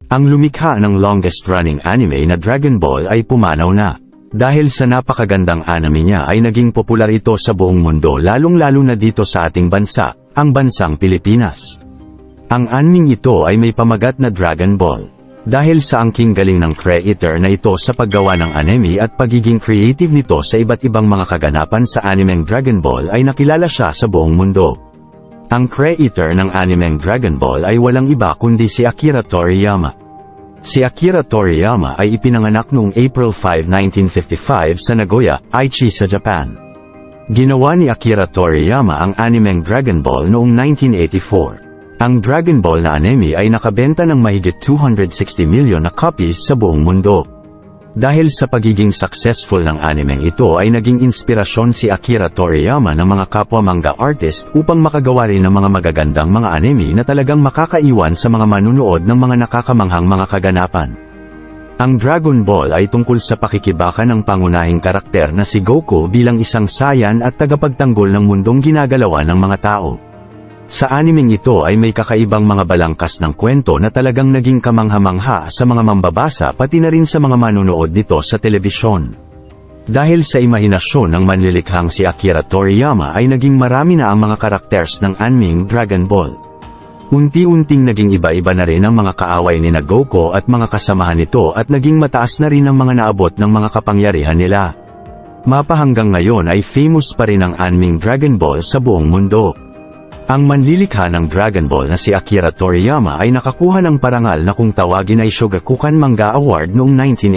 Ang lumikha ng longest-running anime na Dragon Ball ay pumanaw na. Dahil sa napakagandang anime niya ay naging popular ito sa buong mundo, lalong-lalo na dito sa ating bansa, ang bansang Pilipinas. Ang anime ito ay may pamagat na Dragon Ball. Dahil sa angking galing ng creator na ito sa paggawa ng anime at pagiging creative nito sa iba't ibang mga kaganapan sa animeng Dragon Ball ay nakilala siya sa buong mundo. Ang creator ng animeng Dragon Ball ay walang iba kundi si Akira Toriyama. Si Akira Toriyama ay ipinanganak noong April 5, 1955 sa Nagoya, Aichi sa Japan. Ginawa ni Akira Toriyama ang animeng Dragon Ball noong 1984. Ang Dragon Ball na anime ay nakabenta ng mahigit 260 million na copies sa buong mundo. Dahil sa pagiging successful ng animeng ito ay naging inspirasyon si Akira Toriyama ng mga kapwa manga artist upang makagawa rin ng mga magagandang mga anime na talagang makakaiwan sa mga manunood ng mga nakakamanghang mga kaganapan. Ang Dragon Ball ay tungkol sa pakikibaka ng pangunahing karakter na si Goku bilang isang sayan at tagapagtanggol ng mundong ginagalawan ng mga tao. Sa animeng ito ay may kakaibang mga balangkas ng kwento na talagang naging kamangha-mangha sa mga mambabasa pati na rin sa mga manonood nito sa telebisyon. Dahil sa imahinasyon ng manlilikhang si Akira Toriyama ay naging marami na ang mga karakters ng animeng Dragon Ball. Unti-unting naging iba-iba na rin ang mga kaaway ni Goku at mga kasamahan nito at naging mataas na rin ang mga naabot ng mga kapangyarihan nila. Mapahanggang ngayon ay famous pa rin ang animeng Dragon Ball sa buong mundo. Ang manlilikha ng Dragon Ball na si Akira Toriyama ay nakakuha ng parangal na kung tawagin ay Shogakukan Manga Award noong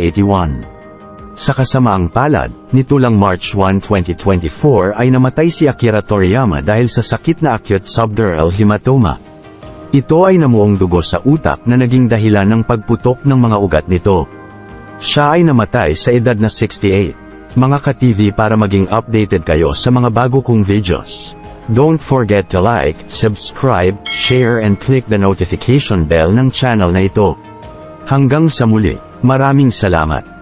1981. Sa kasamaang palad, nito lang March 1, 2024 ay namatay si Akira Toriyama dahil sa sakit na acute subdural hematoma. Ito ay namuong dugo sa utak na naging dahilan ng pagputok ng mga ugat nito. Siya ay namatay sa edad na 68. Mga ka-TV, para maging updated kayo sa mga bago kong videos, don't forget to like, subscribe, share and click the notification bell ng channel na ito. Hanggang sa muli, maraming salamat.